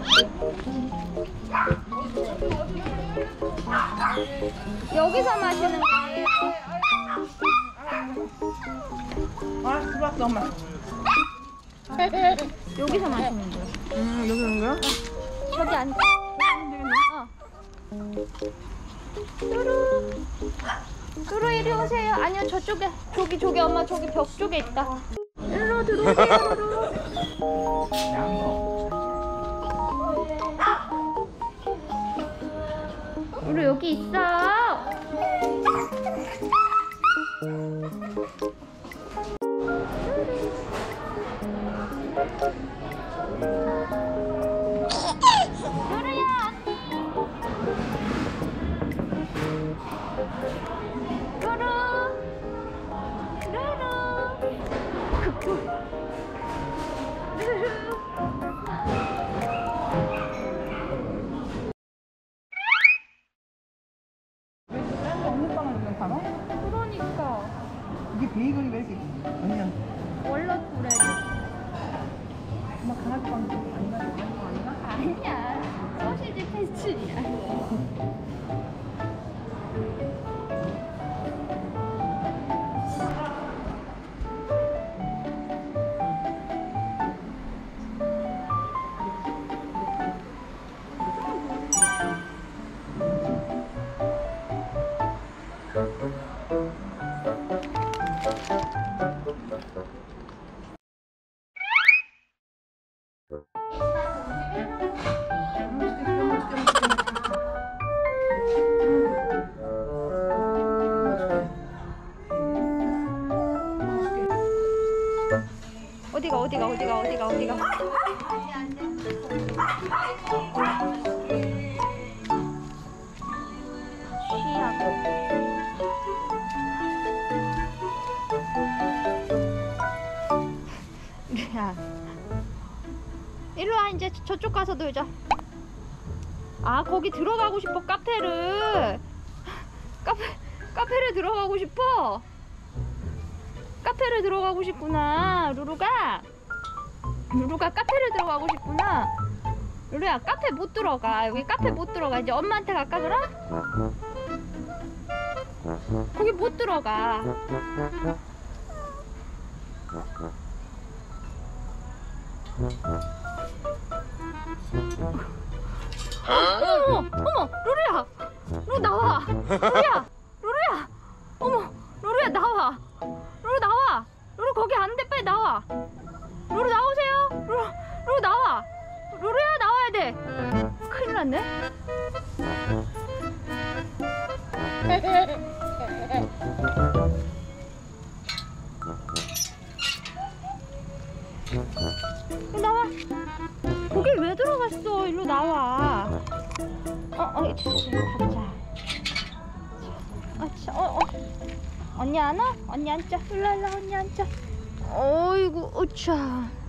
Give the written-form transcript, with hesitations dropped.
여기서 마시는 거예요? 아, 들어왔어, 엄마. 여기서 마시는 거야. 여기 오는 거야? 저기 앉아. 뚜루 이리 오세요. 아니요, 저쪽에. 저기 엄마 저기 벽 쪽에 있다. 일로 들어오세요. 뚜루 여기 있어. 없는 빵을 그냥 팔아? 그러니까 이게 베이글이 왜 이렇게 아니야? 원래 그래. 엄마 강아지 빵 아니야? 아니야. 소시지 페스츄리야. 어디가? 야, 일로 와. 이제 저쪽 가서 놀자. 아, 거기 들어가고 싶어. 카페를 들어가고 싶어. 카페를 들어가고 싶구나. 루루가 카페를 들어가고 싶구나. 루루야, 카페 못 들어가. 여기 카페 못 들어가. 이제 엄마한테 갈까 그럼? 거기 못 들어가. 어머, 루루야, 루루 나와. 루루야, 어머, 루루야 나와. 루루 거기 안 돼. 빨리 나와. 루루 나오세요. 루루 나와. 루루야, 나와야 돼. 큰일 났네. 나와. 거기 왜 들어갔어? 일로 나와. 언니 안 와? 언니 앉자. 일로 언니 앉자. 어이구, 어차.